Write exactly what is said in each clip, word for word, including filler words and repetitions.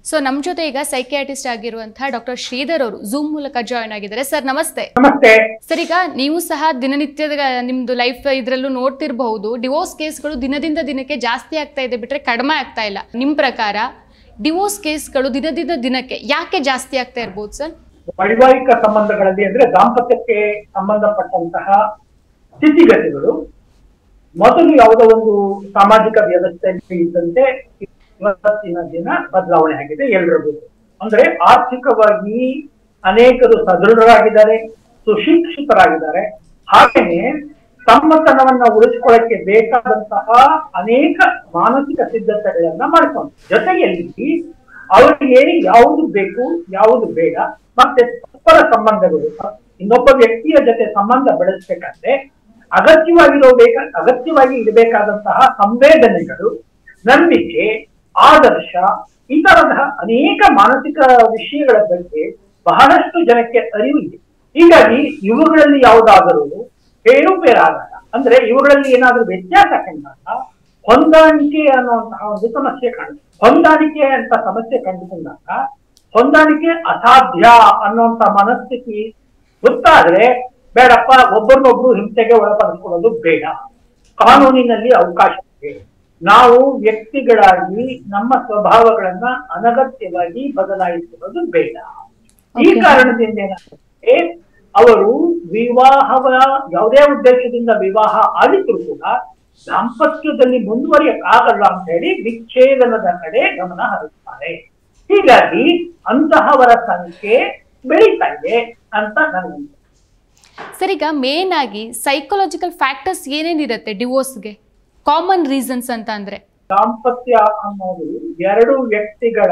So ನಮ್ಮ ಜೊತೆ ಈಗ ಸೈಕಿಯಾಟ್ರಿಸ್ಟ್ ಆಗಿರುವಂತಹ ಡಾಕ್ಟರ್ ಶ್ರೀಧರ್ ಅವರು ಝೂಮ್ ಮೂಲಕ ಜಾಯಿನ್ ಆಗಿದ್ದಾರೆ. ಸರ್ ನಮಸ್ತೆ. ನಮಸ್ತೆ ಸರ್, ಈಗ ನೀವು ಸಹ ದಿನನಿತ್ಯದ ನಿಮ್ದು ಲೈಫ್ ಇದ್ರಲ್ಲೂ ನೋಡ್ತಿರಬಹುದು, ಡಿವೋರ್ಸ್ ಕೇಸ್ಗಳು ದಿನದಿಂದ ದಿನಕ್ಕೆ ಜಾಸ್ತಿ ಆಗ್ತಾ ಇದೆ ಬಿಟ್ರೆ ಕಡಿಮೆ ಆಗ್ತಾ ಇಲ್ಲ. ನಿಮ್ಮ ಪ್ರಕಾರ ಡಿವೋರ್ಸ್ ಕೇಸ್ಗಳು ದಿನದಿಂದ ದಿನಕ್ಕೆ ಯಾಕೆ ಜಾಸ್ತಿ ಆಗ್ತಾ ಇರಬಹುದು ಸರ್? ವೈವಾಹಿಕ ಸಂಬಂಧಗಳಲ್ಲಿ ಅಂದ್ರೆ ದಾಂಪತ್ಯಕ್ಕೆ ಸಂಬಂಧಪಟ್ಟಂತಹ ಸ್ಥಿತಿಗತಿಗಳು ಮೊದಲು ಯಾವುದೋ ಒಂದು ಸಾಮಾಜಿಕ ವ್ಯವಸ್ಥೆಯಲ್ಲಿ ಇದ್ದಂತೆ ಇವತ್ತಿನ ದಿನ ಬದಲಾವಣೆ ಆಗಿದೆ ಎಲ್ಲರಿಗೂ. ಅಂದ್ರೆ ಆರ್ಥಿಕವಾಗಿ ಅನೇಕರು ಸದೃಢರಾಗಿದ್ದಾರೆ, ಸುಶಿಕ್ಷಿತರಾಗಿದ್ದಾರೆ. ಹಾಗೆಯೇ ತಮ್ಮತನವನ್ನ ಉಳಿಸಿಕೊಳ್ಳಕ್ಕೆ ಬೇಕಾದಂತಹ ಅನೇಕ ಮಾನಸಿಕ ಸಿದ್ಧತೆಗಳನ್ನ ಮಾಡಿಕೊಂಡು ಜೊತೆಯಲ್ಲಿ ಅವರಿಗೆ ಯಾವುದು ಬೇಕು ಯಾವುದು ಬೇಡ, ಮತ್ತೆ ಪರಸ್ಪರ ಸಂಬಂಧಗಳು ಇನ್ನೊಬ್ಬ ವ್ಯಕ್ತಿಯ ಜೊತೆ ಸಂಬಂಧ ಬೆಳೆಸಬೇಕಾದ್ರೆ ಅಗತ್ಯವಾಗಿರೋ ಬೇಕ ಅಗತ್ಯವಾಗಿ ಇರಬೇಕಾದಂತಹ ಸಂವೇದನೆಗಳು, ನಂಬಿಕೆ, ಆದರ್ಶ, ಈ ತರಹ ಅನೇಕ ಮಾನಸಿಕ ವಿಷಯಗಳ ಬಗ್ಗೆ ಬಹಳಷ್ಟು ಜನಕ್ಕೆ ಅರಿವು ಇದೆ. ಹೀಗಾಗಿ ಇವುಗಳಲ್ಲಿ ಯಾವುದಾದರೂ ಏರುಪೇರಾದಾಗ, ಅಂದ್ರೆ ಇವುಗಳಲ್ಲಿ ಏನಾದ್ರೂ ವ್ಯತ್ಯಾಸ ಕಂಡಾಗ ಹೊಂದಾಣಿಕೆ ಅನ್ನುವಂತಹ ಒಂದು ಸಮಸ್ಯೆ ಕಾಣುತ್ತೆ. ಹೊಂದಾಣಿಕೆ ಅಂತ ಸಮಸ್ಯೆ ಕಂಡುಕೊಂಡಾಗ ಹೊಂದಾಣಿಕೆ ಅಸಾಧ್ಯ ಅನ್ನುವಂತ ಮನಸ್ಥಿತಿ ಗೊತ್ತಾದ್ರೆ ಬೇಡಪ್ಪ, ಒಬ್ಬರನ್ನೊಬ್ರು ಹಿಂಸೆಗೆ ಒಳಪಡಿಸ್ಕೊಳ್ಳೋದು ಬೇಡ. ಕಾನೂನಿನಲ್ಲಿ ಅವಕಾಶ ಇದೆ. ನಾವು ವ್ಯಕ್ತಿಗಳಾಗಿ ನಮ್ಮ ಸ್ವಭಾವಗಳನ್ನ ಅನಗತ್ಯವಾಗಿ ಬದಲಾಯಿಸುವುದು ಬೇಡ. ಈ ಕಾರಣದಿಂದ ಏನಾಗುತ್ತೆ, ಅವರು ವಿವಾಹವ ಯಾವುದೇ ಉದ್ದೇಶದಿಂದ ವಿವಾಹ ಆಗಿದ್ರು ಕೂಡ ದಾಂಪತ್ಯದಲ್ಲಿ ಮುಂದುವರಿಯಕ್ಕಾಗಲ್ಲ ಅಂತ ಹೇಳಿ ವಿಚ್ಛೇದನದ ಕಡೆ ಗಮನ ಹರಿಸ್ತಾರೆ. ಹೀಗಾಗಿ ಅಂತಹವರ ಸಂಖ್ಯೆ ಬೆಳೀತಾ ಇದೆ ಅಂತ ನನಗೆ. ಸರ್, ಈಗ ಮೇನ್ ಆಗಿ ಸೈಕಾಲಜಿಕಲ್ ಫ್ಯಾಕ್ಟರ್ಸ್ ಏನೇನಿರುತ್ತೆ ಡಿವೋರ್ಸ್ಗೆ, ಕಾಮನ್ ರೀಸನ್ಸ್ ಅಂತ ಅಂದ್ರೆ? ದಾಂಪತ್ಯ ಅನ್ನೋದು ಎರಡು ವ್ಯಕ್ತಿಗಳ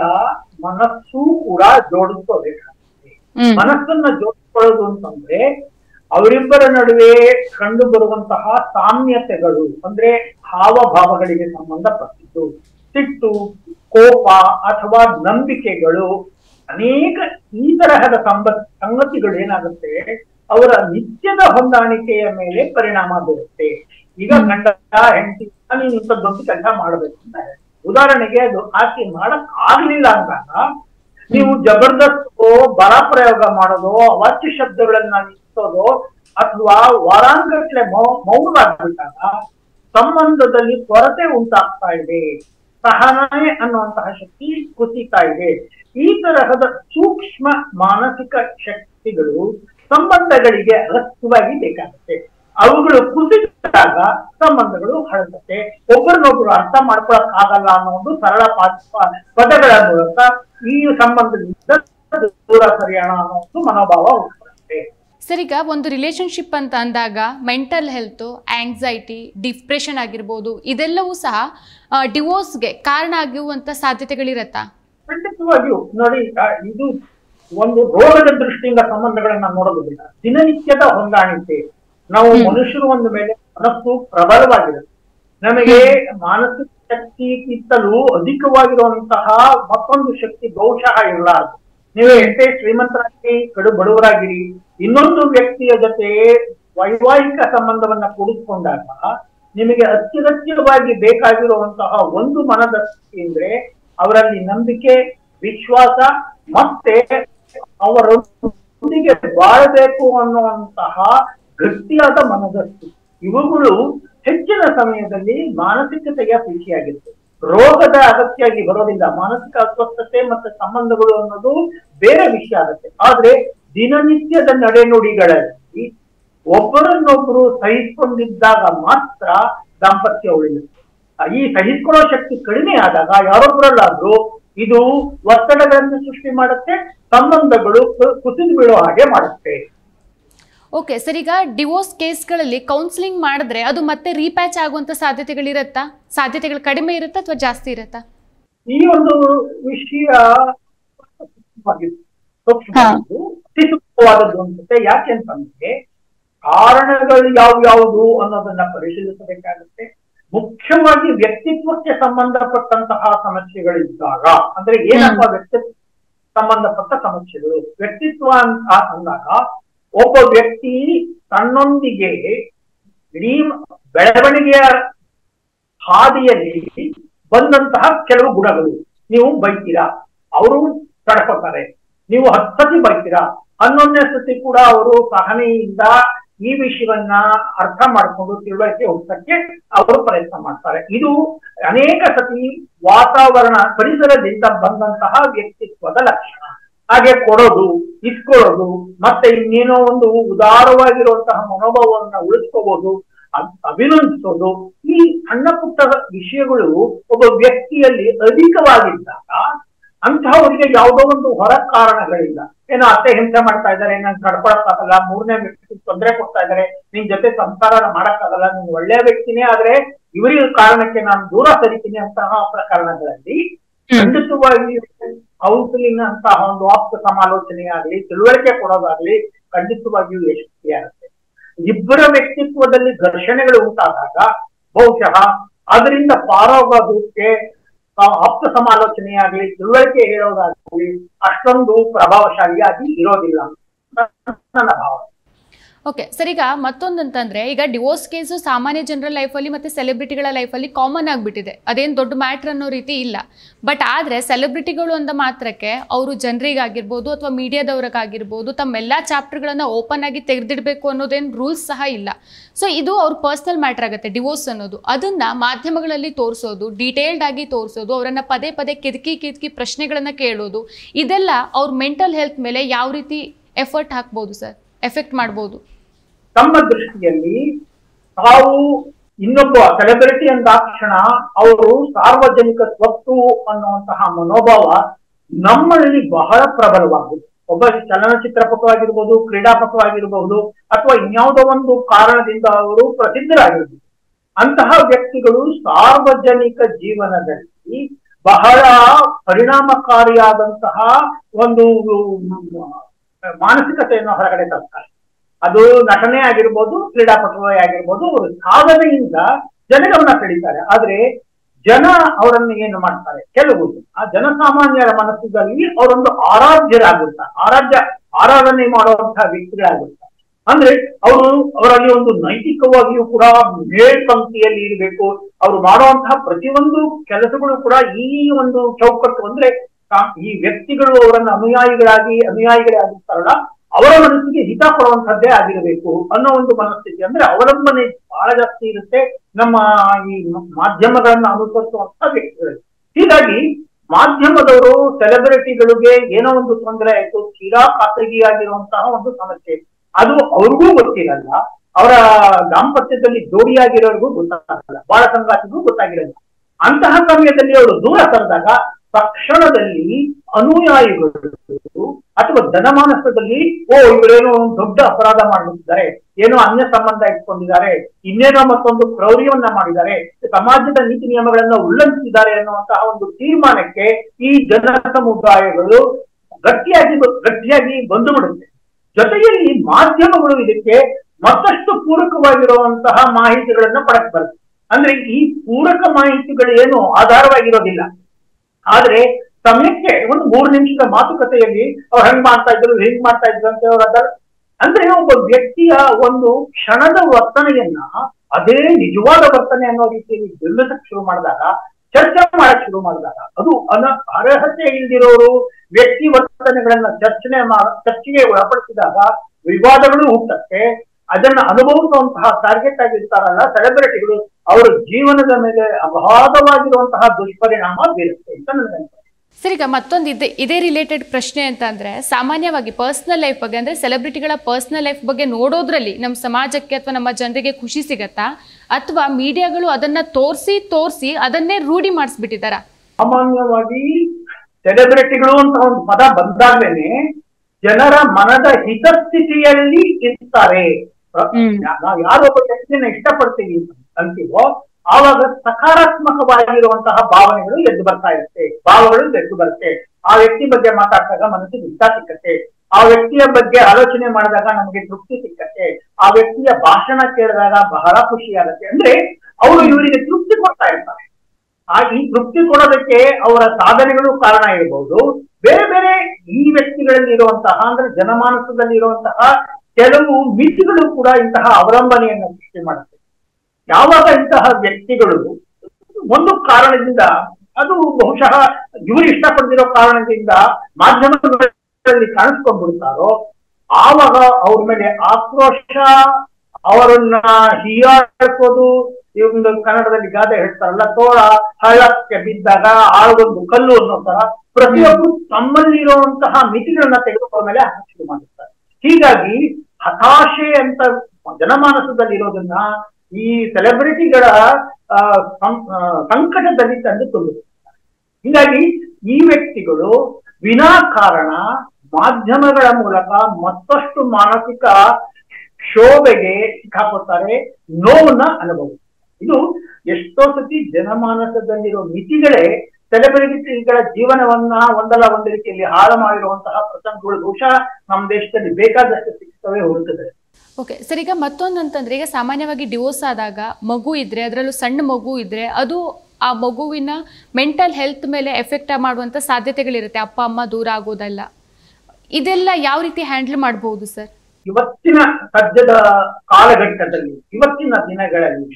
ಮನಸ್ಸು ಕೂಡ ಜೋಡಿಸ್ಕೋಬೇಕಾಗುತ್ತೆ. ಮನಸ್ಸನ್ನ ಜೋಡಿಸ್ಕೊಳ್ಳೋದು ಅಂತಂದ್ರೆ ಅವರಿಬ್ಬರ ನಡುವೆ ಕಂಡು ಬರುವಂತಹ ಸಾಮ್ಯತೆಗಳು, ಅಂದ್ರೆ ಹಾವಭಾವಗಳಿಗೆ ಸಂಬಂಧಪಟ್ಟಿದ್ದು, ಸಿಟ್ಟು, ಕೋಪ ಅಥವಾ ನಂಬಿಕೆಗಳು, ಅನೇಕ ಈ ತರಹದ ಸಂಬ ಸಂಗತಿಗಳು ಏನಾಗುತ್ತೆ ಅವರ ನಿತ್ಯದ ಹೊಂದಾಣಿಕೆಯ ಮೇಲೆ ಪರಿಣಾಮ ಬೀರುತ್ತೆ. ಈಗ ಗಂಡ ಹೆಂಡತಿ ನೀನು ಇಂಥದ್ದೊಂದು ಕೆಲಸ ಮಾಡಬೇಕು ಅಂತ ಹೇಳಿ, ಉದಾಹರಣೆಗೆ ಅದು ಆಕೆ ಮಾಡಕ್ ಆಗ್ಲಿಲ್ಲ ಅಂದಾಗ ನೀವು ಜಬರ್ದಸ್ತ್ ಬರ ಪ್ರಯೋಗ ಮಾಡೋದು, ಅವಾಚ್ಯ ಶಬ್ದಗಳನ್ನ ನಿಲ್ಲಿಸೋದು ಅಥವಾ ವಾರಾಂಗಟ್ಲೆ ಮೌ ಮೌನವಾಗಿಬಿಟ್ಟಾಗ ಸಂಬಂಧದಲ್ಲಿ ಕೊರತೆ ಉಂಟಾಗ್ತಾ ಇದೆ, ಸಹನೆ ಅನ್ನುವಂತಹ ಶಕ್ತಿ ಕುಸಿತಾ ಇದೆ. ಈ ತರಹದ ಸೂಕ್ಷ್ಮ ಮಾನಸಿಕ ಶಕ್ತಿಗಳು ಸಂಬಂಧಗಳಿಗೆ ಅಗತ್ಯವಾಗಿ ಬೇಕಾಗುತ್ತೆ. ಅವುಗಳು ಕುಸಿದಾಗ ಸಂಬಂಧಗಳು ಹರಡುತ್ತೆ. ಒಬ್ಬರನ್ನೊಬ್ರು ಅರ್ಥ ಮಾಡ್ಕೊಳಕ್ ಆಗಲ್ಲ ಅನ್ನೋ ಒಂದು ಸರಳ ಪದಗಳ ಮೂಲಕ ಈ ಸಂಬಂಧದಿಂದ ದೂರ ಸರಿಯೋಣ ಅನ್ನೋ ಒಂದು ಮನೋಭಾವ ಉಂಟಾಗುತ್ತೆ. ಸರ್, ಈಗ ಒಂದು ರಿಲೇಶನ್ಶಿಪ್ ಅಂತ ಅಂದಾಗ ಮೆಂಟಲ್ ಹೆಲ್ತ್, ಆಂಗ್ಸೈಟಿ, ಡಿಪ್ರೆಷನ್ ಆಗಿರ್ಬೋದು, ಇದೆಲ್ಲವೂ ಸಹ ಡಿವೋರ್ಸ್ಗೆ ಕಾರಣ ಆಗುವಂತ ಸಾಧ್ಯತೆಗಳಿರತ್ತಾ? ಖಂಡಿತವಾಗಿಯೂ ನೋಡಿ, ಇದು ಒಂದು ರೋಗದ ದೃಷ್ಟಿಯಿಂದ ಸಂಬಂಧಗಳನ್ನ ನೋಡೋದಿಲ್ಲ. ದಿನನಿತ್ಯದ ಹೊಂದಾಣಿಕೆ, ನಾವು ಮನುಷ್ಯರು ಒಂದು ಮೇಲೆ ಮನಸ್ಸು ಪ್ರಬಲವಾಗಿರುತ್ತೆ. ನಮಗೆ ಮಾನಸಿಕ ಶಕ್ತಿಗಿಂತಲೂ ಅಧಿಕವಾಗಿರುವಂತಹ ಮತ್ತೊಂದು ಶಕ್ತಿ ಬಹುಶಃ ಇರಲಾರದು. ನೀವು ಎಷ್ಟೇ ಶ್ರೀಮಂತರಾಗಿ ಕಡು ಬಡವರಾಗಿರಿ, ಇನ್ನೊಂದು ವ್ಯಕ್ತಿಯ ಜೊತೆ ವೈವಾಹಿಕ ಸಂಬಂಧವನ್ನ ಕೂಡಿಸ್ಕೊಂಡಾಗ ನಿಮಗೆ ಅತ್ಯಗತ್ಯವಾಗಿ ಬೇಕಾಗಿರುವಂತಹ ಒಂದು ಮನದಸ್ಥಿತಿ ಅಂದ್ರೆ ಅವರಲ್ಲಿ ನಂಬಿಕೆ, ವಿಶ್ವಾಸ, ಮತ್ತೆ ಅವರೊಂದಿಗೆ ಬಾಳಬೇಕು ಅನ್ನುವಂತಹ ಗಟ್ಟಿಯಾದ ಮನದಸ್ಥಿತಿ. ಇವುಗಳು ಹೆಚ್ಚಿನ ಸಮಯದಲ್ಲಿ ಮಾನಸಿಕತೆಯ ಪೀಠಿಯಾಗಿರ್ತದೆ. ರೋಗದ ಅಗತ್ಯವಾಗಿ ಬರೋದಿಲ್ಲ. ಮಾನಸಿಕ ಅಸ್ವಸ್ಥತೆ ಮತ್ತೆ ಸಂಬಂಧಗಳು ಅನ್ನೋದು ಬೇರೆ ವಿಷಯ ಆಗುತ್ತೆ. ಆದ್ರೆ ದಿನನಿತ್ಯದ ನಡೆನುಡಿಗಳಲ್ಲಿ ಒಬ್ಬರನ್ನೊಬ್ಬರು ಸಹಿಸಿಕೊಂಡಿದ್ದಾಗ ಮಾತ್ರ ದಾಂಪತ್ಯ ಉಳಿಯುತ್ತೆ. ಈ ಸಹಿಸಿಕೊಳ್ಳೋ ಶಕ್ತಿ ಕಡಿಮೆ ಆದಾಗ ಯಾರೊಬ್ಬರಲ್ಲಾದ್ರೂ ಇದು ಒತ್ತಡಗಳನ್ನು ಸೃಷ್ಟಿ ಮಾಡುತ್ತೆ, ಸಂಬಂಧಗಳು ಕುಸಿದು ಬೀಳೋ ಹಾಗೆ ಮಾಡುತ್ತೆ. ಓಕೆ ಸರ್, ಈಗ ಡಿವೋರ್ಸ್ ಕೇಸ್ಗಳಲ್ಲಿ ಕೌನ್ಸಿಲಿಂಗ್ ಮಾಡಿದ್ರೆ ಅದು ಮತ್ತೆ ರೀಪ್ಯಾಚ್ ಆಗುವಂತ ಸಾಧ್ಯತೆಗಳಿರತ್ತಾ? ಸಾಧ್ಯತೆಗಳು ಕಡಿಮೆ ಇರುತ್ತಾ ಅಥವಾ ಜಾಸ್ತಿ ಇರುತ್ತಾ? ಈ ಒಂದು ವಿಷಯ ಸೂಕ್ಷ್ಮವಾದದ್ದು ಅನ್ಸುತ್ತೆ. ಯಾಕೆ ಅಂತಂದ್ರೆ ಕಾರಣಗಳು ಯಾವ್ಯಾವುದು ಅನ್ನೋದನ್ನ ಪರಿಶೀಲಿಸಬೇಕಾಗುತ್ತೆ. ಮುಖ್ಯವಾಗಿ ವ್ಯಕ್ತಿತ್ವಕ್ಕೆ ಸಂಬಂಧಪಟ್ಟಂತಹ ಸಮಸ್ಯೆಗಳಿದ್ದಾಗ, ಅಂದ್ರೆ ಏನಪ್ಪ ವ್ಯಕ್ತಿತ್ವ ಸಂಬಂಧಪಟ್ಟ ಸಮಸ್ಯೆಗಳು, ವ್ಯಕ್ತಿತ್ವ ಅಂತ ಅಂದಾಗ ಒಬ್ಬ ವ್ಯಕ್ತಿ ತನ್ನೊಂದಿಗೆ ಇಡೀ ಬೆಳವಣಿಗೆಯ ಹಾದಿಯಲ್ಲಿ ಬಂದಂತಹ ಕೆಲವು ಗುಣಗಳು. ನೀವು ಬೈತೀರಾ, ಅವರು ತಡ್ಕೋತಾರೆ. ನೀವು ಹತ್ತು ಸತಿ ಬರ್ತೀರಾ, ಹನ್ನೊಂದನೇ ಸತಿ ಕೂಡ ಅವರು ಸಹನೆಯಿಂದ ಈ ವಿಷಯವನ್ನ ಅರ್ಥ ಮಾಡ್ಕೊಂಡು ತಿಳುವಳಿಕೆ ಹುಟ್ಟಕ್ಕೆ ಅವರು ಪ್ರಯತ್ನ ಮಾಡ್ತಾರೆ. ಇದು ಅನೇಕ ಸತಿ ವಾತಾವರಣ ಪರಿಸರದಿಂದ ಬಂದಂತಹ ವ್ಯಕ್ತಿತ್ವದ ಲಕ್ಷಣ. ಹಾಗೆ ಕೊಡೋದು, ಇಸ್ಕೊಳ್ಳೋದು, ಮತ್ತೆ ಇನ್ನೇನೋ ಒಂದು ಉದಾರವಾಗಿರುವಂತಹ ಮನೋಭಾವವನ್ನ ಉಳಿಸ್ಕೋಬಹುದು, ಅಭಿನಂದಿಸೋದು, ಈ ಸಣ್ಣ ಪುಟ್ಟ ವಿಷಯಗಳು ಒಬ್ಬ ವ್ಯಕ್ತಿಯಲ್ಲಿ ಅಧಿಕವಾಗಿದ್ದಾಗ ಅಂತಹವರಿಗೆ ಯಾವುದೋ ಒಂದು ಹೊರ ಕಾರಣಗಳಿಲ್ಲ. ಏನೋ ಅತ್ತೆ ಹಿಂಸೆ ಮಾಡ್ತಾ ಇದ್ದಾರೆ, ನನ್ ಕಡ್ಕೊಳಕ್ಕಾಗಲ್ಲ, ಮೂರನೇ ವ್ಯಕ್ತಿ ತೊಂದರೆ ಕೊಡ್ತಾ ಇದ್ದಾರೆ, ನಿನ್ ಜೊತೆ ಸಂಸಾರ ಮಾಡಕ್ಕಾಗಲ್ಲ, ನೀನ್ ಒಳ್ಳೆ ವ್ಯಕ್ತಿನೇ ಆದ್ರೆ ಇವರಿಗೆ ಕಾರಣಕ್ಕೆ ನಾನು ದೂರ ಸರಿತೀನಿ ಅಂತಹ ಪ್ರಕರಣಗಳಲ್ಲಿ ಖಂಡಿತವಾಗಿ ಕೌನ್ಸಿಲಿಂಗ್ ಅಂತಹ ಒಂದು ಆಪ್ತ ಸಮಾಲೋಚನೆ ಆಗಲಿ, ತಿಳುವಳಿಕೆ ಕೊಡೋದಾಗ್ಲಿ ಖಂಡಿತವಾಗಿಯೂ ಯಶಸ್ವಿಯಾಗುತ್ತೆ. ಇಬ್ಬರ ವ್ಯಕ್ತಿತ್ವದಲ್ಲಿ ಘರ್ಷಣೆಗಳು ಉಂಟಾದಾಗ ಬಹುಶಃ ಅದರಿಂದ ಪಾರಾಗೋದಕ್ಕೆ ಆಪ್ತ ಸಮಾಲೋಚನೆಯಾಗಲಿ, ತಿಳುವಳಿಕೆ ಹೇಳೋದಾಗಲಿ ಅಷ್ಟೊಂದು ಪ್ರಭಾವಶಾಲಿಯಾಗಿ ಇರೋದಿಲ್ಲ ನನ್ನ ಭಾವನೆ. ಓಕೆ ಸರ್, ಈಗ ಮತ್ತೊಂದಂತಂದ್ರೆ ಈಗ ಡಿವೋರ್ಸ್ ಕೇಸು ಸಾಮಾನ್ಯ ಜನರ ಲೈಫಲ್ಲಿ ಮತ್ತು ಸೆಲೆಬ್ರಿಟಿಗಳ ಲೈಫಲ್ಲಿ ಕಾಮನ್ ಆಗಿಬಿಟ್ಟಿದೆ. ಅದೇನು ದೊಡ್ಡ ಮ್ಯಾಟ್ರ್ ಅನ್ನೋ ರೀತಿ ಇಲ್ಲ. ಬಟ್ ಆದರೆ ಸೆಲೆಬ್ರಿಟಿಗಳು ಅಂದ ಮಾತ್ರಕ್ಕೆ ಅವರು ಜನರಿಗಾಗಿರ್ಬೋದು ಅಥವಾ ಮೀಡಿಯಾದವ್ರಿಗಾಗಿರ್ಬೋದು ತಮ್ಮೆಲ್ಲ ಚಾಪ್ಟರ್ಗಳನ್ನು ಓಪನ್ ಆಗಿ ತೆಗೆದಿಡಬೇಕು ಅನ್ನೋದೇನು ರೂಲ್ಸ್ ಸಹ ಇಲ್ಲ. ಸೊ ಇದು ಅವ್ರ ಪರ್ಸ್ನಲ್ ಮ್ಯಾಟ್ರ್ ಆಗುತ್ತೆ ಡಿವೋರ್ಸ್ ಅನ್ನೋದು. ಅದನ್ನು ಮಾಧ್ಯಮಗಳಲ್ಲಿ ತೋರಿಸೋದು, ಡೀಟೇಲ್ಡ್ ಆಗಿ ತೋರಿಸೋದು, ಅವರನ್ನು ಪದೇ ಪದೇ ಕೆದಕಿ ಕೆದಕಿ ಪ್ರಶ್ನೆಗಳನ್ನು ಕೇಳೋದು, ಇದೆಲ್ಲ ಅವ್ರ ಮೆಂಟಲ್ ಹೆಲ್ತ್ ಮೇಲೆ ಯಾವ ರೀತಿ ಎಫರ್ಟ್ ಹಾಕ್ಬೋದು ಸರ್, ಎಫೆಕ್ಟ್ ಮಾಡ್ಬೋದು? ತಮ್ಮ ದೃಷ್ಟಿಯಲ್ಲಿ ತಾವು ಇನ್ನೊಬ್ಬ ಸೆಲೆಬ್ರಿಟಿ ಅಂದಾಕ್ಷಣ ಅವರು ಸಾರ್ವಜನಿಕ ಸ್ವತ್ತು ಅನ್ನುವಂತಹ ಮನೋಭಾವ ನಮ್ಮಲ್ಲಿ ಬಹಳ ಪ್ರಬಲವಾಗಿದೆ. ಒಬ್ಬ ಚಲನಚಿತ್ರಪಟವಾಗಿರ್ಬೋದು, ಕ್ರೀಡಾಪಟವಾಗಿರಬಹುದು, ಅಥವಾ ಇನ್ಯಾವುದೋ ಒಂದು ಕಾರಣದಿಂದ ಅವರು ಪ್ರಸಿದ್ಧರಾಗಿರ್ಬೋದು. ಅಂತಹ ವ್ಯಕ್ತಿಗಳು ಸಾರ್ವಜನಿಕ ಜೀವನದಲ್ಲಿ ಬಹಳ ಪರಿಣಾಮಕಾರಿಯಾದಂತಹ ಒಂದು ಮಾನಸಿಕತೆಯನ್ನು ಹೊರಗಡೆ ತರ್ತಾರೆ. ಅದು ನಟನೆ ಆಗಿರ್ಬೋದು, ಕ್ರೀಡಾಪಟುವೇ ಆಗಿರ್ಬೋದು, ಅವರು ಸಾಧನೆಯಿಂದ ಜನಗಮನ ಸೆಳೀತಾರೆ. ಆದ್ರೆ ಜನ ಅವರನ್ನು ಏನು ಮಾಡ್ತಾರೆ, ಕೆಲವು ಆ ಜನಸಾಮಾನ್ಯರ ಮನಸ್ಸಿನಲ್ಲಿ ಅವರೊಂದು ಆರಾಧ್ಯರಾಗಿರ್ತಾರೆ, ಆರಾಧ್ಯ ಆರಾಧನೆ ಮಾಡುವಂತಹ ವ್ಯಕ್ತಿಗಳಾಗಿರ್ತಾರೆ. ಅಂದ್ರೆ ಅವರು ಅವರಲ್ಲಿ ಒಂದು ನೈತಿಕವಾಗಿಯೂ ಕೂಡ ಮೇಲ್ಪಂಕ್ತಿಯಲ್ಲಿ ಇರಬೇಕು. ಅವರು ಮಾಡುವಂತಹ ಪ್ರತಿಯೊಂದು ಕೆಲಸಗಳು ಕೂಡ ಈ ಒಂದು ಚೌಕಟ್ಟು ಅಂದ್ರೆ ಈ ವ್ಯಕ್ತಿಗಳು ಅವರನ್ನು ಅನುಯಾಯಿಗಳಾಗಿ ಅನುಯಾಯಿಗಳೇ ಆಗಿರ್ತಾರಲ್ಲ ಅವರ ಮನಸ್ಸಿಗೆ ಹಿತ ಕೊಡುವಂತದ್ದೇ ಆಗಿರಬೇಕು ಅನ್ನೋ ಒಂದು ಮನಸ್ಥಿತಿ. ಅಂದ್ರೆ ಅವಲಂಬನೆ ಬಹಳ ಜಾಸ್ತಿ ಇರುತ್ತೆ ನಮ್ಮ ಈ ಮಾಧ್ಯಮಗಳನ್ನ ಅನುಸರಿಸುವಂತಹ ವ್ಯಕ್ತಿಗಳು. ಹೀಗಾಗಿ ಮಾಧ್ಯಮದವರು ಸೆಲೆಬ್ರಿಟಿಗಳಿಗೆ ಏನೋ ಒಂದು ತೊಂದರೆ ಆಯ್ತು, ತೀರಾ ಖಾಸಗಿಯಾಗಿರುವಂತಹ ಒಂದು ಸಮಸ್ಯೆ, ಅದು ಅವ್ರಿಗೂ ಗೊತ್ತಿರಲ್ಲ, ಅವರ ದಾಂಪತ್ಯದಲ್ಲಿ ಜೋಡಿಯಾಗಿರೋರಿಗೂ ಗೊತ್ತಾಗಲ್ಲ, ಬಾಳ ಸಂಗಾತಿಗೂ ಗೊತ್ತಾಗಿರಲ್ಲ. ಅಂತಹ ಸಮಯದಲ್ಲಿ ಅವರು ದೂರ ಸರಿದಾಗ ತಕ್ಷಣದಲ್ಲಿ ಅನುಯಾಯಿಗಳು ಅಥವಾ ಜನಮಾನಸದಲ್ಲಿ ಓ ಇವರೇನೋ ದೊಡ್ಡ ಅಪರಾಧ ಮಾಡಿದ್ದಾರೆ, ಏನೋ ಅನ್ಯ ಸಂಬಂಧ ಇಟ್ಕೊಂಡಿದ್ದಾರೆ, ಇನ್ನೇನೋ ಮತ್ತೊಂದು ಕ್ರೌರ್ಯವನ್ನ ಮಾಡಿದ್ದಾರೆ, ಸಮಾಜದ ನೀತಿ ನಿಯಮಗಳನ್ನ ಉಲ್ಲಂಘಿಸಿದ್ದಾರೆ ಅನ್ನುವಂತಹ ಒಂದು ತೀರ್ಮಾನಕ್ಕೆ ಈ ಜನ ಸಮುದಾಯಗಳು ಗಟ್ಟಿಯಾಗಿ ಗಟ್ಟಿಯಾಗಿ ಬಂದು ಬಿಡುತ್ತೆ. ಜೊತೆಯಲ್ಲಿ ಮಾಧ್ಯಮಗಳು ಇದಕ್ಕೆ ಮತ್ತಷ್ಟು ಪೂರಕವಾಗಿರುವಂತಹ ಮಾಹಿತಿಗಳನ್ನ ಪಡಕ್ ಬರುತ್ತೆ. ಅಂದ್ರೆ ಈ ಪೂರಕ ಮಾಹಿತಿಗಳು ಏನು ಆಧಾರವಾಗಿರೋದಿಲ್ಲ, ಆದ್ರೆ ಸಮಯಕ್ಕೆ ಒಂದು ಮೂರು ನಿಮಿಷದ ಮಾತುಕತೆಯಲ್ಲಿ ಅವ್ರು ಹೆಂಗ್ ಮಾಡ್ತಾ ಇದ್ರು ಹೆಂಗ್ ಮಾಡ್ತಾ ಇದ್ರು ಅಂತ ಅವ್ರ ಅಂದ್ರೆ ಒಬ್ಬ ವ್ಯಕ್ತಿಯ ಒಂದು ಕ್ಷಣದ ವರ್ತನೆಯನ್ನ ಅದೇ ನಿಜವಾದ ವರ್ತನೆ ಅನ್ನೋ ರೀತಿಯಲ್ಲಿ ಬಿಂಬಿಸಕ್ ಶುರು ಮಾಡಿದಾಗ, ಚರ್ಚೆ ಮಾಡಕ್ ಶುರು ಮಾಡಿದಾಗ, ಅದು ಅನ ಅರ್ಹತೆ ಇಲ್ದಿರೋರು ವ್ಯಕ್ತಿ ವರ್ತನೆಗಳನ್ನ ಚರ್ಚನೆ ಮಾಡ ಚರ್ಚೆಗೆ ಒಳಪಡಿಸಿದಾಗ ವಿವಾದಗಳು ಹುಟ್ಟಕ್ಕೆ. ಅದನ್ನ ಅನುಭವಿಸುವಂತಹ ಟಾರ್ಗೆಟ್ ಆಗಿರ್ತಾರಲ್ಲ ಸೆಲೆಬ್ರಿಟಿಗಳು, ಅವರ ಜೀವನದ ಮೇಲೆ ಅಗಾಧವಾಗಿರುವಂತಹ ದುಷ್ಪರಿಣಾಮ ಬೀರುತ್ತೆ ಅಂತ ನನಗೆ. ಸರ್, ಈಗ ಮತ್ತೊಂದು ಇದೆ ಇದೇ ರಿಲೇಟೆಡ್ ಪ್ರಶ್ನೆ ಅಂತ ಅಂದ್ರೆ, ಸಾಮಾನ್ಯವಾಗಿ ಪರ್ಸನಲ್ ಲೈಫ್ ಬಗ್ಗೆ ಅಂದ್ರೆ ಸೆಲೆಬ್ರಿಟಿಗಳ ಪರ್ಸನಲ್ ಲೈಫ್ ಬಗ್ಗೆ ನೋಡೋದ್ರಲ್ಲಿ ನಮ್ಮ ಸಮಾಜಕ್ಕೆ ಅಥವಾ ನಮ್ಮ ಜನರಿಗೆ ಖುಷಿ ಸಿಗತ್ತಾ, ಅಥವಾ ಮೀಡಿಯಾಗಳು ಅದನ್ನ ತೋರಿಸಿ ತೋರಿಸಿ ಅದನ್ನೇ ರೂಢಿ ಮಾಡಿಸ್ಬಿಟ್ಟಿದಾರ? ಸಾಮಾನ್ಯವಾಗಿ ಸೆಲೆಬ್ರಿಟಿಗಳು ಅಂತ ಒಂದು ಪದ ಬಂದಾಗ್ಲೇನೆ ಜನರ ಮನದ ಹಿತಸ್ಥಿತಿಯಲ್ಲಿ ಇರ್ತಾರೆ. ನಾವು ಯಾರೊಬ್ಬ ವ್ಯಕ್ತಿಯನ್ನ ಇಷ್ಟಪಡ್ತೀವಿ ಅಂತೀವೋ ಆವಾಗ ಸಕಾರಾತ್ಮಕವಾಗಿರುವಂತಹ ಭಾವನೆಗಳು ಎದ್ದು ಬರ್ತಾ ಇರುತ್ತೆ, ಭಾವಗಳು ಎದ್ದು ಬರುತ್ತೆ. ಆ ವ್ಯಕ್ತಿ ಬಗ್ಗೆ ಮಾತಾಡಿದಾಗ ಮನಸ್ಸಿಗೆ ಇಷ್ಟ ಸಿಕ್ಕತ್ತೆ, ಆ ವ್ಯಕ್ತಿಯ ಬಗ್ಗೆ ಆಲೋಚನೆ ಮಾಡಿದಾಗ ನಮಗೆ ತೃಪ್ತಿ ಸಿಕ್ಕತ್ತೆ, ಆ ವ್ಯಕ್ತಿಯ ಭಾಷಣ ಕೇಳಿದಾಗ ಬಹಳ ಖುಷಿ ಆಗುತ್ತೆ. ಅಂದ್ರೆ ಅವರು ಇವರಿಗೆ ತೃಪ್ತಿ ಕೊಡ್ತಾ ಇರ್ತಾರೆ. ಆ ಈ ತೃಪ್ತಿ ಕೊಡೋದಕ್ಕೆ ಅವರ ಸಾಧನೆಗಳು ಕಾರಣ ಇರಬಹುದು, ಬೇರೆ ಬೇರೆ ಈ ವ್ಯಕ್ತಿಗಳಲ್ಲಿ ಇರುವಂತಹ ಅಂದ್ರೆ ಜನಮಾನಸದಲ್ಲಿ ಇರುವಂತಹ ಕೆಲವು ಮಿತಿಗಳು ಕೂಡ ಇಂತಹ ಅವಲಂಬನೆಯನ್ನು ಸೃಷ್ಟಿ ಮಾಡುತ್ತೆ. ಯಾವಾಗ ಇಂತಹ ವ್ಯಕ್ತಿಗಳು ಒಂದು ಕಾರಣದಿಂದ ಅದು ಬಹುಶಃ ಇವರು ಇಷ್ಟಪಡ್ತಿರೋ ಕಾರಣದಿಂದ ಮಾಧ್ಯಮಗಳಲ್ಲಿ ಕಾಣಿಸ್ಕೊಂಡ್ಬಿಡ್ತಾರೋ ಆವಾಗ ಅವ್ರ ಮೇಲೆ ಆಕ್ರೋಶ, ಅವರನ್ನ ಹೀಯಾಡಿಸೋದು. ಈ ಒಂದು ಕನ್ನಡದಲ್ಲಿ ಗಾದೆ ಹೇಳ್ತಾರಲ್ಲ, ತೋಳ ಹಳ್ಳಕ್ಕೆ ಬಿದ್ದಾಗ ಆಳಗೊಂದು ಕಲ್ಲು ಅನ್ನೋ ತರ ಪ್ರತಿಯೊಬ್ಬರು ತಮ್ಮಲ್ಲಿರುವಂತಹ ಮಿತಿಗಳನ್ನ ತೆಗೆದುಕೊಂಡ ಮೇಲೆ ಶುರು ಮಾಡುತ್ತಾರೆ. ಹೀಗಾಗಿ ಹತಾಶೆ ಅಂತ ಜನಮಾನಸದಲ್ಲಿರೋದನ್ನ ಈ ಸೆಲೆಬ್ರಿಟಿಗಳ ಸಂಕಟದಲ್ಲಿ ತಂದು ತುಂಬಿಸುತ್ತಾರೆ. ಹೀಗಾಗಿ ಈ ವ್ಯಕ್ತಿಗಳು ವಿನಾಕಾರಣ ಮಾಧ್ಯಮಗಳ ಮೂಲಕ ಮತ್ತಷ್ಟು ಮಾನಸಿಕ ಶೋಭೆಗೆ ಸಿಕ್ಕಾಕೊಳ್ತಾರೆ, ನೋವನ್ನ ಅನುಭವಿಸ್ತಾರೆ. ಇದು ಎಷ್ಟೋ ಸತಿ ಜನಮಾನಸದಲ್ಲಿರೋ ಮಿತಿಗಳೇ ಸೆಲೆಬ್ರಿಟಿಗಳ ಜೀವನವನ್ನ ಒಂದಲ್ಲ ಒಂದು ರೀತಿಯಲ್ಲಿ ಹಾಳು ಮಾಡಿರುವಂತಹ ಪ್ರಸಂಗಗಳು ಬಹುಶಃ ನಮ್ಮ ದೇಶದಲ್ಲಿ ಬೇಕಾದಷ್ಟು ಸಿಗ್ತವೆ ಹೊರತದೆ. ಓಕೆ ಸರ್, ಈಗ ಮತ್ತೊಂದು ಅಂತಂದ್ರೆ ಈಗ ಸಾಮಾನ್ಯವಾಗಿ ಡಿವೋರ್ಸ್ ಆದಾಗ ಮಗು ಇದ್ರೆ, ಅದರಲ್ಲೂ ಸಣ್ಣ ಮಗು ಇದ್ರೆ, ಅದು ಆ ಮಗುವಿನ ಮೆಂಟಲ್ ಹೆಲ್ತ್ ಮೇಲೆ ಎಫೆಕ್ಟ್ ಮಾಡುವಂತ ಸಾಧ್ಯತೆಗಳಿರುತ್ತೆ. ಅಪ್ಪ ಅಮ್ಮ ದೂರ ಆಗೋದಲ್ಲ, ಇದೆಲ್ಲ ಯಾವ ರೀತಿ ಹ್ಯಾಂಡಲ್ ಮಾಡಬಹುದು ಸರ್? ಇವತ್ತಿನ ಸದ್ಯದ ಕಾಲಘಟ್ಟದಲ್ಲಿ, ಇವತ್ತಿನ ದಿನಗಳಲ್ಲಿ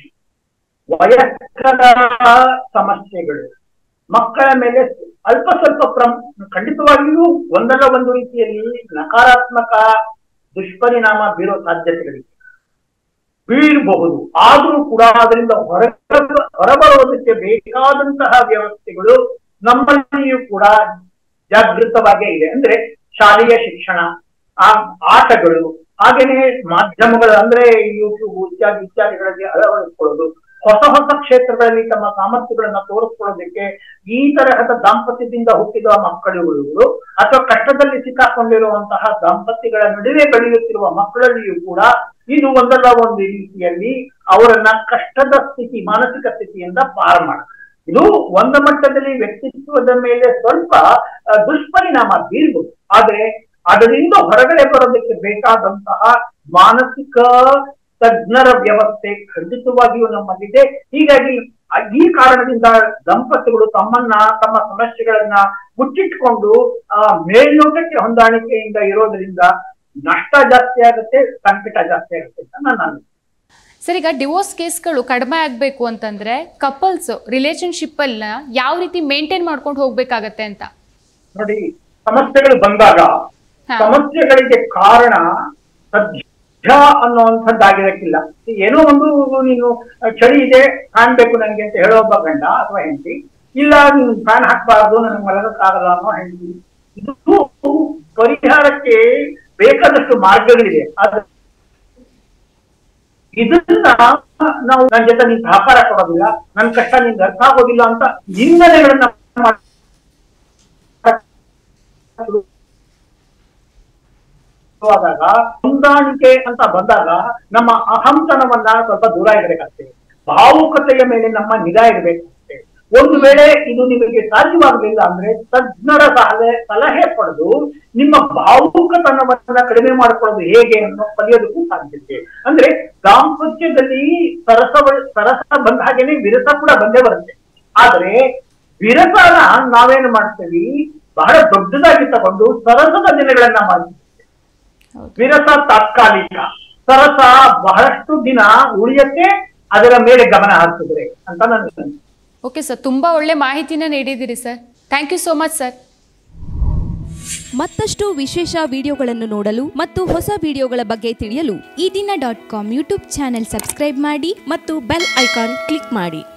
ವಯಸ್ಕರ ಸಮಸ್ಯೆಗಳು ಮಕ್ಕಳ ಮೇಲೆ ಅಲ್ಪ ಸ್ವಲ್ಪ ಪ್ರಮ್ ಖಂಡಿತವಾಗಿಯೂ ಒಂದಲ್ಲ ಒಂದು ರೀತಿಯಲ್ಲಿ ನಕಾರಾತ್ಮಕ ದುಷ್ಪರಿಣಾಮ ಬೀರೋ ಸಾಧ್ಯತೆಗಳಿವೆ, ಬೀಳಬಹುದು. ಆದರೂ ಕೂಡ ಅದರಿಂದ ಹೊರ ಹೊರಬರುವುದಕ್ಕೆ ಬೇಕಾದಂತಹ ವ್ಯವಸ್ಥೆಗಳು ನಮ್ಮಲ್ಲಿಯೂ ಕೂಡ ಜಾಗೃತವಾಗೇ ಇದೆ. ಅಂದ್ರೆ ಶಾಲೆಯ ಶಿಕ್ಷಣ, ಆ ಆಟಗಳು, ಹಾಗೇನೆ ಮಾಧ್ಯಮಗಳು ಅಂದ್ರೆ ಯೂಟ್ಯೂಬ್ ಇತ್ಯಾದಿ ಇತ್ಯಾದಿಗಳಲ್ಲಿ ಅಳವಡಿಸಿಕೊಳ್ಳೋದು, ಹೊಸ ಹೊಸ ಕ್ಷೇತ್ರಗಳಲ್ಲಿ ತಮ್ಮ ಸಾಮರ್ಥ್ಯಗಳನ್ನ ತೋರಿಸ್ಕೊಳ್ಳೋದಕ್ಕೆ ಈ ತರಹದ ದಾಂಪತ್ಯದಿಂದ ಹುಟ್ಟಿದ ಮಕ್ಕಳುಗಳು ಅಥವಾ ಕಷ್ಟದಲ್ಲಿ ಸಿಕ್ಕಾಕೊಂಡಿರುವಂತಹ ದಾಂಪತ್ಯಗಳ ನಡುವೆ ಬೆಳೆಯುತ್ತಿರುವ ಮಕ್ಕಳಲ್ಲಿಯೂ ಕೂಡ ಇದು ಒಂದಲ್ಲ ಒಂದು ರೀತಿಯಲ್ಲಿ ಅವರನ್ನ ಕಷ್ಟದ ಸ್ಥಿತಿ, ಮಾನಸಿಕ ಸ್ಥಿತಿಯಿಂದ ಪಾರು ಮಾಡುತ್ತೆ. ಇದು ಒಂದು ಮಟ್ಟದಲ್ಲಿ ವ್ಯಕ್ತಿತ್ವದ ಮೇಲೆ ಸ್ವಲ್ಪ ದುಷ್ಪರಿಣಾಮ ಬೀರ್ಬೋದು. ಆದ್ರೆ ಅದರಿಂದ ಹೊರಗಡೆ ಬರೋದಕ್ಕೆ ಬೇಕಾದಂತಹ ಮಾನಸಿಕ ತಜ್ಞರ ವ್ಯವಸ್ಥೆ ಖಂಡಿತವಾಗಿಯೂ ನಮ್ಮಲ್ಲಿದೆ. ಹೀಗಾಗಿ ಈ ಕಾರಣದಿಂದ ದಂಪತಿಗಳು ತಮ್ಮನ್ನ ತಮ್ಮ ಸಮಸ್ಯೆಗಳನ್ನ ಮುಚ್ಚಿಟ್ಕೊಂಡು ಆ ಮೇಲ್ನೋಟಕ್ಕೆ ಹೊಂದಾಣಿಕೆಯಿಂದ ಇರೋದ್ರಿಂದ ನಷ್ಟ ಜಾಸ್ತಿ ಆಗುತ್ತೆ, ಸಂಕಟ ಜಾಸ್ತಿ ಆಗುತ್ತೆ ಅಂತ ನಾನು. ಸರ್, ಈಗ ಡಿವೋರ್ಸ್ ಕೇಸ್ಗಳು ಕಡಿಮೆ ಆಗ್ಬೇಕು ಅಂತಂದ್ರೆ ಕಪಲ್ಸ್ ರಿಲೇಶನ್ಶಿಪ್ ಅನ್ನ ಯಾವ ರೀತಿ ಮೇಂಟೈನ್ ಮಾಡ್ಕೊಂಡು ಹೋಗ್ಬೇಕಾಗತ್ತೆ ಅಂತ ನೋಡಿ. ಸಮಸ್ಯೆಗಳು ಬಂದಾಗ ಸಮಸ್ಯೆಗಳಿಗೆ ಕಾರಣ ಸದ್ಯ ಅನ್ನುವಂಥದ್ದಾಗಿರಕ್ಕಿಲ್ಲ. ಏನೋ ಒಂದು ನೀನು ಚಳಿ ಇದೆ, ಫ್ಯಾನ್ ಬೇಕು ನನಗೆ ಅಂತ ಹೇಳೋ ಒಬ್ಬ ಗಂಡ ಅಥವಾ ಹೆಂಡತಿ, ಇಲ್ಲ ನೀನು ಫ್ಯಾನ್ ಹಾಕ್ಬಾರ್ದು ನನಗೆ ಮಲಗಕ್ಕಾಗಲ್ಲ ಅನ್ನೋ ಹೆಂಡತಿ. ಇದು ಪರಿಹಾರಕ್ಕೆ ಬೇಕಾದಷ್ಟು ಮಾರ್ಗಗಳಿದೆ. ಆದ್ರೆ ಇದನ್ನ ನಾವು ನನ್ನ ಜೊತೆ ನೀನ್ ಸಹಕಾರ ಕೊಡೋದಿಲ್ಲ, ನನ್ನ ಕಷ್ಟ ನಿನ್ಗೆ ಅರ್ಥ ಆಗೋದಿಲ್ಲ ಅಂತ ನಿಂದನೆಗಳನ್ನ ಆದಾಗ, ಹೊಂದಾಣಿಕೆ ಅಂತ ಬಂದಾಗ ನಮ್ಮ ಅಹಂತನವನ್ನ ಸ್ವಲ್ಪ ದೂರ ಇರಬೇಕಾಗ್ತದೆ. ಭಾವುಕತೆಯ ಮೇಲೆ ನಮ್ಮ ನಿಗಾ ಇರಬೇಕಾಗ್ತದೆ. ಒಂದು ವೇಳೆ ಇದು ನಿಮಗೆ ಸಾಧ್ಯವಾಗಲಿಲ್ಲ ಅಂದ್ರೆ ತಜ್ಞರ ಸಲಹೆ ಸಲಹೆ ಪಡೆದು ನಿಮ್ಮ ಭಾವುಕತನವನ್ನ ಕಡಿಮೆ ಮಾಡಿಕೊಳ್ಳೋದು ಹೇಗೆ ಅನ್ನೋ ಕಲಿಯೋದಕ್ಕೂ ಸಾಧ್ಯತೆ. ಅಂದ್ರೆ ದಾಂಪತ್ಯದಲ್ಲಿ ಸರಸ ಸರಸ ಬಂದ ಹಾಗೇನೆ ವಿರಸ ಕೂಡ ಬಂದೇ ಬರುತ್ತೆ. ಆದ್ರೆ ವಿರಸನ ನಾವೇನು ಮಾಡ್ತೀವಿ, ಬಹಳ ದೊಡ್ಡದಾಗಿ ತಗೊಂಡು ಸರಸದ ದಿನಗಳನ್ನ ಮಾಡ್ತೀವಿ. ವಿರಸ ತಾತ್ಕಾಲಿಕ, ಸರಸ ಬಹಳಷ್ಟು ದಿನ ಉಳಿಯಕ್ಕೆ, ಅದರ ಮೇಲೆ ಗಮನ ಹರಿಸಿದ್ರೆ ಅಂತ ನನ್ನ. ಓಕೆ ಸರ್, ತುಂಬಾ ಒಳ್ಳೆ ಮಾಹಿತಿನ ನೀಡಿದ್ದೀರಿ sir. Thank you so much sir. ಮತ್ತಷ್ಟು ವಿಶೇಷ ವಿಡಿಯೋಗಳನ್ನು ನೋಡಲು ಮತ್ತು ಹೊಸ ವಿಡಿಯೋಗಳ ಬಗ್ಗೆ ತಿಳಿಯಲು Ee Dina dot com YouTube channel subscribe ಮಾಡಿ ಮತ್ತು ಬೆಲ್ ಐಕಾನ್ ಕ್ಲಿಕ್ ಮಾಡಿ.